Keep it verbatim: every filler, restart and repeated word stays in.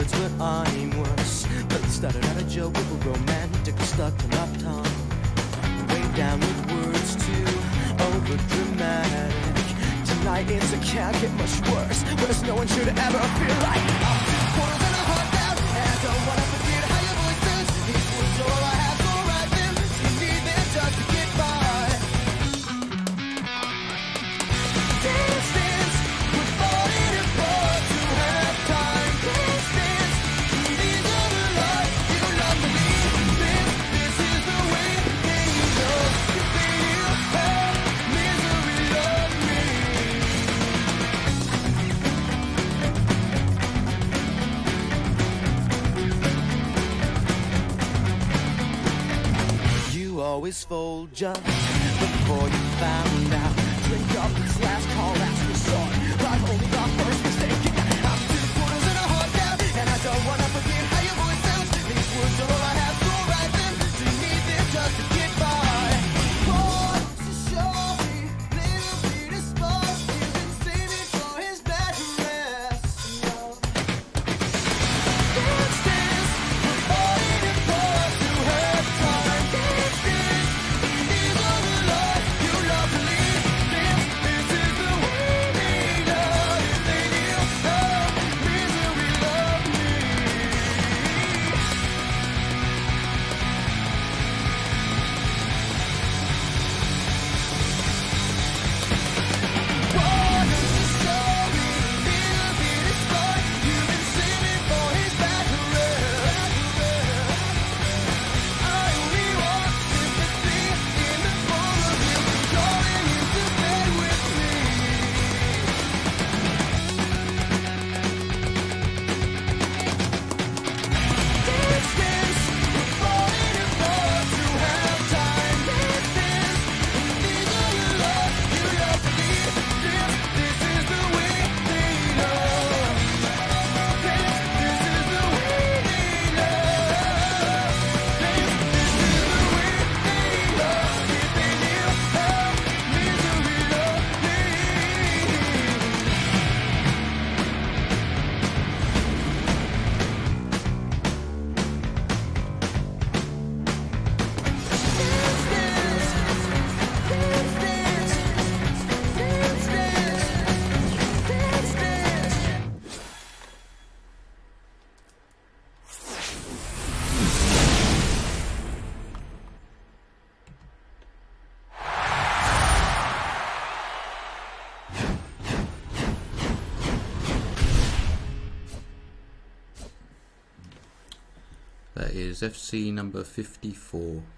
words, but I'm worse. But it started out a joke, we were romantic, stuck enough time. Way down with words too over dramatic. Tonight it's a can't get much worse, but it's no one should ever feel like I'm two quarters and a heart down, and I don't wanna forget how your voice sounds. These words are all I have to write them. You need them just to get by. Dance, dance, we're falling apart to have time. Dance, dance, these are the lies you love to leave. This, this is the way they love. If they knew how misery loved me. You always fold just before you found out. Drink up this last call, last resort. I've only got first mistake. I'm two quarters and a heart down, and I don't wanna forget how your voice sounds. These words are all I have to write them. So you need them just to get by. What's the story? Little bit of spark isn't saving for his bad rest. Dance, dance, we're falling apart to have time. Dance, dance, these are the lies you love to leave. This, this is the way they love. If they knew how misery loved me. What is the story? Little bit of spark you've been saving for his bad rest. I only want sympathy in the form of you calling into bed with me. Dance, dance, we're falling apart to have time. Dance, dance, these are the lies you love to leave. This, this is the way they love. This, this is the way they love. This, this is the way they love. If they knew how misery loved me. That is F C number fifty-four.